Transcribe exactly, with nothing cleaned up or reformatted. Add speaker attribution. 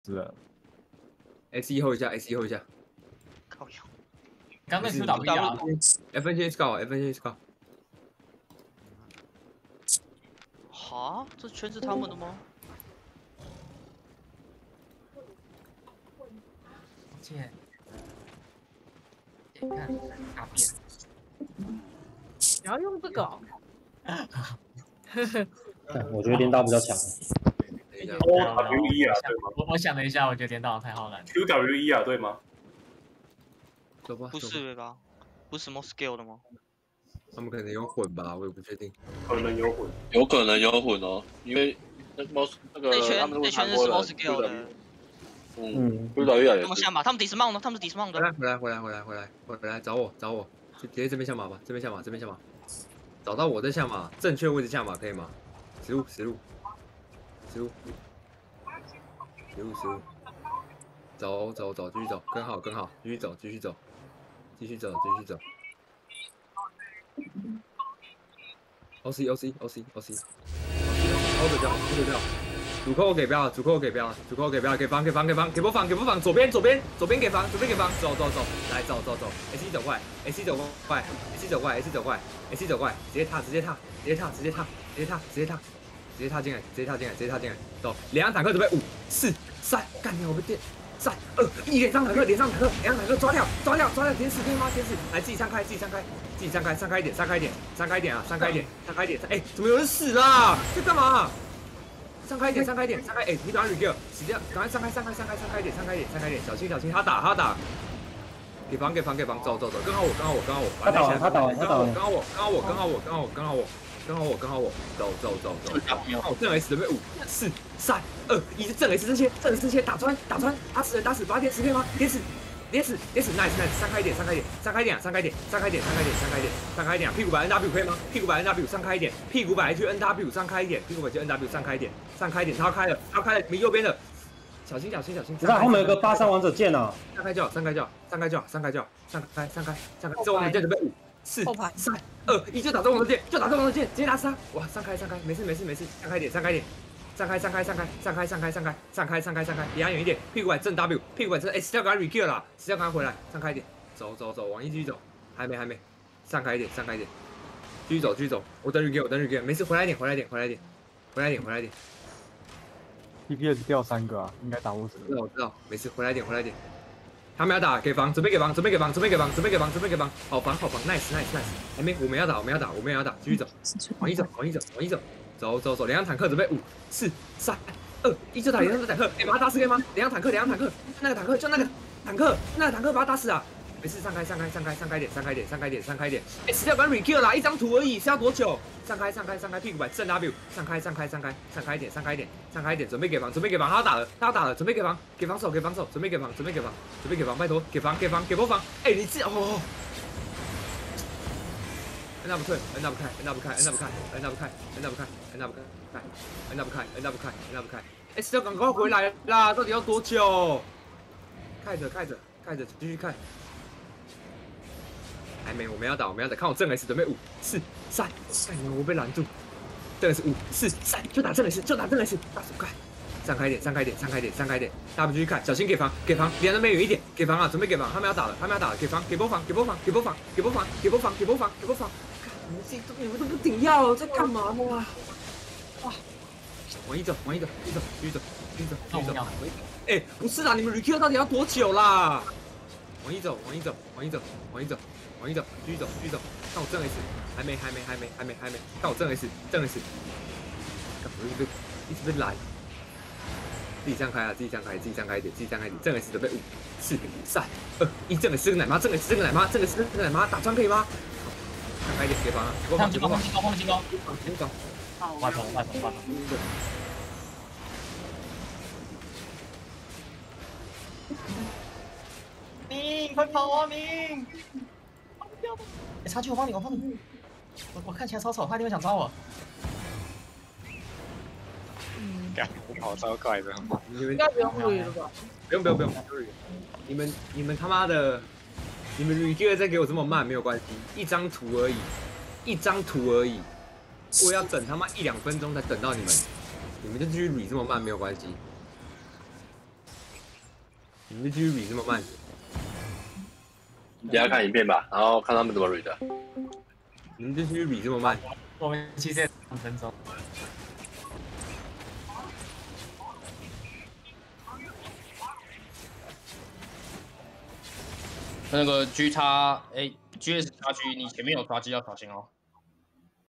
Speaker 1: 是的
Speaker 2: ，S 一 hold 一下 ，S 一 hold 一下。
Speaker 3: 靠腰。
Speaker 4: 刚那 Q W 啊
Speaker 2: ，F N 先搞 ，F N 先搞。
Speaker 3: 哈，这圈是他们的吗？
Speaker 4: 姐，你看大便。
Speaker 5: 你要用这个、哦？
Speaker 6: 我觉得连刀比较强。
Speaker 2: 等一下
Speaker 7: O W E 啊，对吗？
Speaker 4: 我我想了一下，我觉得连刀太好了。
Speaker 7: Q W E 啊，对吗？
Speaker 2: 走吧。
Speaker 3: 不是吧？不是什么 scale 的吗？
Speaker 2: 他们可能有混吧，我也不确定。
Speaker 7: 可能有混，
Speaker 8: 有可能有混哦，因为那 most 那个
Speaker 3: 那圈
Speaker 8: 他们
Speaker 3: 那圈是 small scale 的。
Speaker 8: 嗯 ，Q W E 也是。
Speaker 3: 他们下马，他们 dismount 呢？他们 dismount 的。
Speaker 2: 回来回来回来回来回来回来找我找我，就直接这边下马吧，这边下马这边下马，找到我再下马，正确位置下马可以吗？十路十路十路十路十路，走走走，继续走，跟好跟好，继续走继续走继续走继续走。O C O C O C O C，hold 掉 hold 掉。主扣给标了，主扣给标了，主扣给标了，给防给防给防给波防给波防，左边左边左边给防，左边给防，走走走，来走走走 ，S 一走过来 ，S 一走过来 ，S 一走过来 ，S 一走过来 ，S 一走过来，直接踏直接踏直接踏直接踏直接踏直接踏直接踏进来，直接踏进来，直接踏进来，走，两辆坦克准备五四三，干掉我们电。三二一，连上坦克，连上坦克，连上坦克，抓掉，抓掉，抓掉，点死可以吗？点死，来自己散开，自己散开，自己散开，散开一点，散开一点，散开一点啊，散开一点，散开一点，哎，怎么有人死啦？在干嘛？散开一点，散开一点，散开，哎，你赶快 regear，死掉，赶快散开，散开，散开，散开一点，散开一点，散开一点，小心，小心，他打，他打，给防，给防，给防，走走走，刚好我，刚好我，刚好我，
Speaker 6: 他倒了，他倒了，他倒了，
Speaker 2: 刚好我，刚好我，刚好我，刚好我，刚好我。刚好我，刚好我，走走走走，好，正 S 准备五、四、三、二、一，正 S 这些，正 S 这些，打穿，打穿，打死人，打死，把点死可以吗？点死，点死，点死 ，nice nice，散开一点，散开一点，散开一点，散开一点，散开一点，散开一点，散开一点，散开一点，屁股摆 N W 可以吗？屁股摆 N W 散开一点，屁股摆去 N W 散开一点，屁股摆去 N W 散开一点，散开一点，他开了，他开了，你们右边的，小心小心小心，
Speaker 6: 知道后面有个八三王者剑啊，
Speaker 2: 散开就好，散开就好，散开就好，散开就好，散开散开散开，这王者剑准备五。四、三、二、一，就打中王的剑，就打中王的剑，直接打死他！哇，散开，散开，没事，没事，没事，散开一点，散开一点，散开，散开，散开，散开，散开，散开，散开，散开，散开，离他远一点，屁股摆正 W，屁股摆正，哎，死掉赶快 rekill 啦，死掉赶快回来，散开一点，走走走，往一继续走，还没还没，散开一点，散开一点，继续走继续走，我等 rekill，我等 rekill，没事，回来一点，回来一点，回来一点，回来一点，回来一点
Speaker 1: ，T P S 掉三个啊，应该打不死。
Speaker 2: 知道我知道，没事，回来一点，回来一点。他们要打，给防，准备给防，准备给防，准备给防，准备给防，准备给防，好防好防 ，nice nice nice，还没，我们要打，我们要打，我们也要打，继续走，往一走，往一走，往一走，走走走，两辆坦克准备五、四、三、二、一，就打两辆坦克，哎，把他打死可以吗？两辆坦克，两辆坦克，那个坦克，就那个坦克，那个坦克把他打死啊！没事，散开，散开，散开，散开点，散开点，散开点，散开点，哎，死掉赶紧 rekill 啦，一张图而已，是要多久？散开，散开，散开，屁股摆正 W，散开，散开，散开，散开一点，散开一点，散开一点，准备给防，准备给防，他打了，他打了，准备给防，给防守，给防守，准备给防，准备给防，准备给防，拜托，给防，给防，给波防，哎，你这哦。N W 退 ，N W 开 ，N W 开 ，N W 开 ，N W 开 ，N W 开 ，N W 开 ，N W 开 ，N W 开 ，N W 开，哎，死掉赶快回来啦！到底要多久？看着看着看着，继续看。还没，我们要打，我们要打，看我正 S 准备五、四、三，干你们我被拦住，正 S 五、四、三，就打正 S，就打正 S，大手开，散开一点，散开一点，散开一点，散开一点，大家继续看，小心给防，给防，离那边远一点，给防啊，准备给防，他们要打了，他们要打了，给防，给波防，给波防，给波防，给波防，给波防，给波防，给波防，你们自己都你们都不顶药，在干嘛呢？哇，往一走，往一走，一走，继续走，继续走，继续走，哎，不是啦，你们 rekill 到底要多久啦？往一走，往一走，往一走，往一走。往一走，继续走，继续走，看我正 S， 还没，还没，还没，还没，还没，看我正 S， 正 S， 干我一直被一直被拦，自己散开啊，自己散开，自己散开一点，自己散开一点，正 S 准备五、四、三、二、一，正 S 这个奶妈，正 S 这个奶妈，正 S 这个奶妈，打穿可以吗？散开一点，给防啊，给防，给防，
Speaker 4: 进攻，进攻，
Speaker 2: 进攻，
Speaker 4: 外头，外头，外头。明，快跑啊，明！哎，差距，我帮你，我帮你。我我看起来超丑，他一定会想抓我。
Speaker 5: 嗯，
Speaker 9: 干，我跑超快的。
Speaker 2: 你们
Speaker 5: 应该不用录音了吧？
Speaker 2: 不用不用不用，你们你们他妈的，你们 rekill 再给我这么慢没有关系，一张图而已，一张图而已，我要等他妈一两分钟才等到你们，你们就继续 re 这么慢没有关系。 你们的继续比这么慢？
Speaker 8: 等下看影片吧，然后看他们怎么 read 的。
Speaker 2: 你们的继续比这么慢？
Speaker 4: 我们其实两分钟。
Speaker 9: 那个 G 叉哎 G S 叉 G， 你前面有抓机要小心哦。